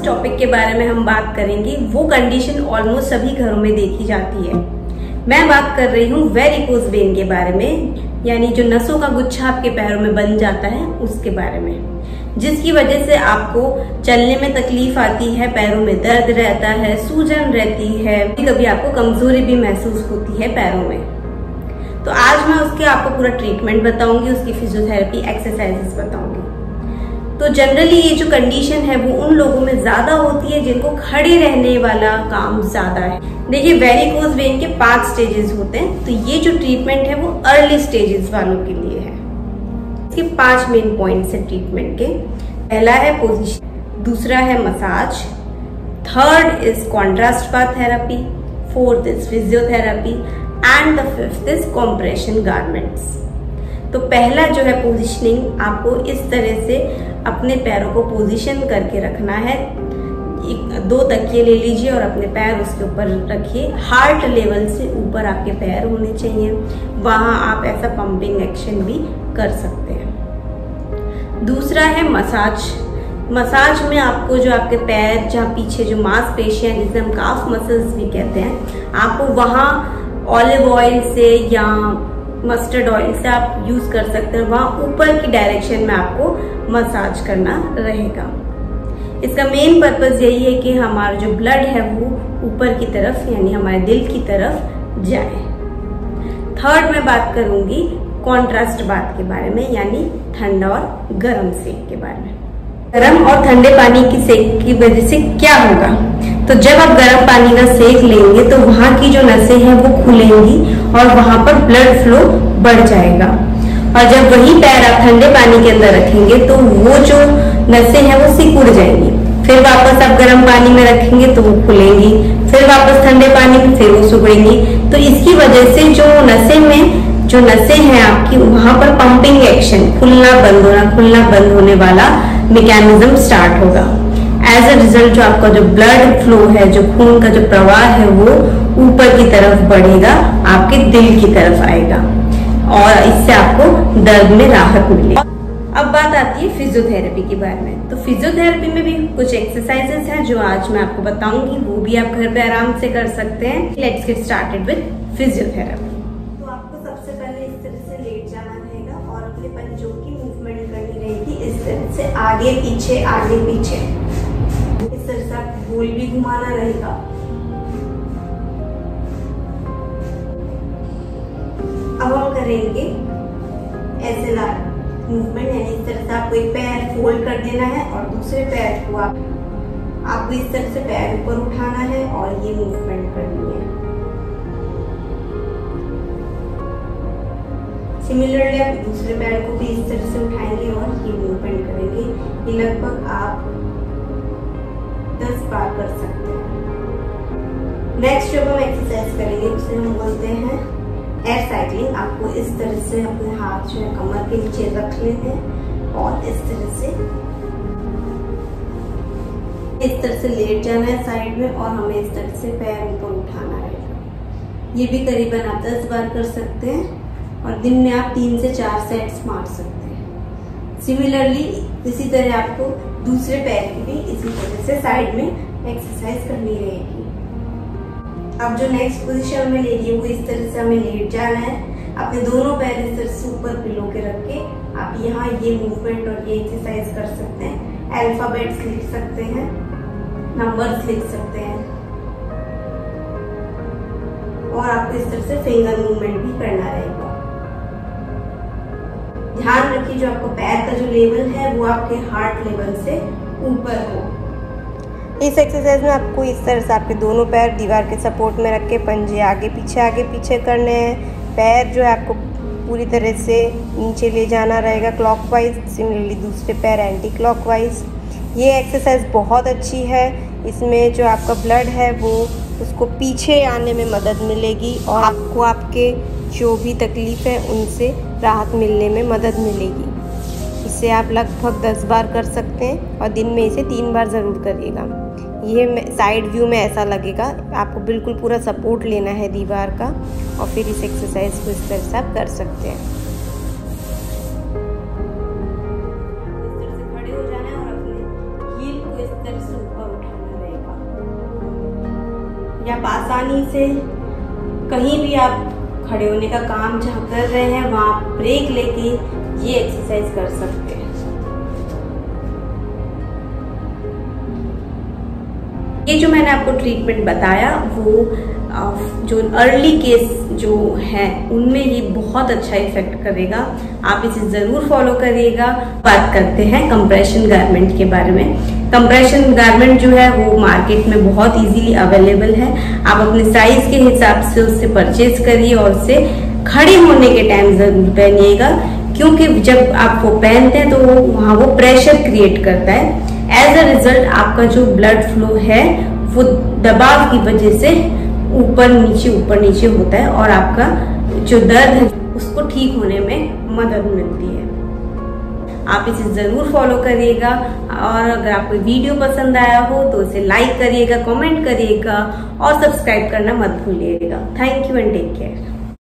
जिस टॉपिक के बारे में हम बात करेंगे वो कंडीशन ऑलमोस्ट सभी घरों में देखी जाती है। मैं बात कर रही हूँ वेरिकोज वेन के बारे में, यानी जो नसों का गुच्छा आपके पैरों में बन जाता है उसके बारे में, जिसकी वजह से आपको चलने में तकलीफ आती है, पैरों में दर्द रहता है, सूजन रहती है, कभी आपको कमजोरी भी महसूस होती है पैरों में। तो आज मैं उसके आपको पूरा ट्रीटमेंट बताऊंगी, उसकी फिजियोथेरेपी एक्सरसाइजेस बताऊंगी। तो जनरली ये जो कंडीशन है वो उन लोगों में ज्यादा होती है जिनको खड़े रहने वाला काम ज्यादा है। देखिए, वेरिकोज वेन के 5 स्टेजेस होते हैं, तो ये जो ट्रीटमेंट है वो अर्ली स्टेजेस वालों के लिए है। इसके 5 मेन पॉइंट्स है ट्रीटमेंट के। पहला है पोजीशन, दूसरा है massage, third is contrast bath therapy, fourth is physiotherapy and the fifth is compression garments. तो पहला जो है पोजीशनिंग, आपको इस तरह से अपने पैरों को पोजीशन करके रखना है। 2 तकिए ले लीजिए और अपने पैर उसके ऊपर रखिए। हार्ट लेवल से ऊपर आपके पैर होने चाहिए, वहां आप ऐसा पंपिंग एक्शन भी कर सकते हैं। दूसरा है मसाज। मसाज में आपको जो आपके पैर जहाँ पीछे जो मांसपेशियां जिसे हम काफ मसल्स भी कहते हैं, आपको वहां ऑलिव ऑयल से या मस्टर्ड ऑयल से आप यूज कर सकते हैं। वहां ऊपर की डायरेक्शन में आपको मसाज करना रहेगा। इसका मेन पर्पस यही है कि हमारा जो ब्लड है वो ऊपर की तरफ यानी हमारे दिल की तरफ जाए। थर्ड मैं बात करूंगी कॉन्ट्रास्ट बाथ के बारे में, यानी ठंडा और गर्म सेक के बारे में। गर्म और ठंडे पानी की सेक की वजह से क्या होगा, तो जब आप गर्म पानी का सेक लेंगे तो वहां की जो नसें हैं वो खुलेंगी और वहां पर ब्लड फ्लो बढ़ जाएगा। और जब वही पैर आप ठंडे पानी के अंदर रखेंगे तो वो जो नसें हैं वो सिकुड़ जाएंगी। फिर वापस आप गर्म पानी में रखेंगे तो वो खुलेंगी, फिर वापस ठंडे पानी में फिर वो सिकुड़ेंगी। तो इसकी वजह से जो नसें हैं आपकी, वहां पर पंपिंग एक्शन, खुलना बंद होने वाला मैकेनिज्म स्टार्ट होगा। एज अ रिजल्ट जो आपका जो ब्लड फ्लो है, जो खून का जो प्रवाह है वो ऊपर की तरफ बढ़ेगा, आपके दिल की तरफ आएगा और इससे आपको दर्द में राहत मिलेगी। अब बात आती है फिजियोथेरेपी के बारे में। तो फिजियोथेरेपी में भी कुछ एक्सरसाइजेस हैं जो आज मैं आपको बताऊंगी, वो भी आप घर पे आराम से कर सकते हैं। Let's get started with physiotherapy. तो आपको सबसे पहले इस तरह से लेट जाना रहेगा और अपने पंजों की मूवमेंट करनी रहेगी, इस तरह से आगे पीछे आगे पीछे। इस तरह से आपको गोल भी घुमाना रहेगा। अब हम करेंगे SLR मूवमेंट, यानी इस तरह से आपको एक पैर फोल्ड कर देना है और दूसरे पैर को आपको इस तरह से पैर ऊपर उठाना है और ये मूवमेंट करनी है। सिमिलरली आप दूसरे पैर को भी इस तरह से उठाएंगे और ये मूवमेंट करेंगे। ये लगभग आप 10 बार कर सकते हैं। नेक्स्ट जो हम एक्सरसाइज करेंगे उसे हम बोलते हैं एयर साइक्लिंग। आपको इस तरह से अपने हाथ जो है कमर के नीचे रख लेने हैं और इस तरह से लेट जाना है साइड में और हमें इस तरह से पैर ऊपर उठाना रहेगा। ये भी करीबन आप 10 बार कर सकते हैं और दिन में आप 3 से 4 सेट्स मार सकते हैं। सिमिलरली इसी तरह आपको दूसरे पैर की भी इसी तरह से साइड में एक्सरसाइज करनी रहेगी। अब जो नेक्स्ट पोजीशन हमें लेनी है वो इस तरह से हमें लेट जाना है। अपने दोनों पैर इस तरह से ऊपर पिलो के रख के आप यहाँ ये मूवमेंट और ये एक्सरसाइज कर सकते हैं। अल्फाबेट्स लिख सकते हैं, नंबर्स लिख सकते हैं और आपको इस तरह से फिंगर मूवमेंट भी करना रहेगा। ध्यान रखिए जो आपको पैर का जो लेवल है वो आपके हार्ट लेवल से ऊपर हो। इस एक्सरसाइज में आपको इस तरह से आपके दोनों पैर दीवार के सपोर्ट में रख के पंजे आगे पीछे करने हैं। पैर जो है आपको पूरी तरह से नीचे ले जाना रहेगा क्लॉकवाइज, सिमिलरली दूसरे पैर एंटी क्लॉकवाइज। ये एक्सरसाइज बहुत अच्छी है। इसमें जो आपका ब्लड है वो उसको पीछे आने में मदद मिलेगी और आपको आपके जो भी तकलीफ है उनसे राहत मिलने में मदद मिलेगी। इसे आप लगभग 10 बार कर सकते हैं और दिन में इसे 3 बार ज़रूर करिएगा। ये साइड व्यू में ऐसा लगेगा, आपको बिल्कुल पूरा सपोर्ट लेना है दीवार का और फिर इस एक्सरसाइज को इस तरह से आप कर सकते हैं। इस तरह से खड़े हो जाना है और अपने हील को इस तरह से ऊपर आप आसानी से कहीं भी आप खड़े होने का काम जहाँ कर रहे हैं वहां ब्रेक लेके ये एक्सरसाइज कर सकते हैं। ये जो मैंने आपको ट्रीटमेंट बताया वो जो अर्ली केस जो है उनमें ये बहुत अच्छा इफेक्ट करेगा। आप इसे जरूर फॉलो करिएगा। बात करते हैं कंप्रेशन गारमेंट के बारे में। कंप्रेशन गारमेंट जो है वो मार्केट में बहुत इजीली अवेलेबल है। आप अपने साइज के हिसाब से उससे परचेज करिए और उसे खड़े होने के टाइम जरूर पहनिएगा, क्योंकि जब आप वो पहनते हैं तो वहाँ वो प्रेशर क्रिएट करता है। एज अ रिजल्ट आपका जो ब्लड फ्लो है वो दबाव की वजह से ऊपर नीचे होता है और आपका जो दर्द है उसको ठीक होने में मदद मिलती है। आप इसे जरूर फॉलो करिएगा और अगर आपको वीडियो पसंद आया हो तो इसे लाइक करिएगा, कमेंट करिएगा और सब्सक्राइब करना मत भूलिएगा। Thank you and take care.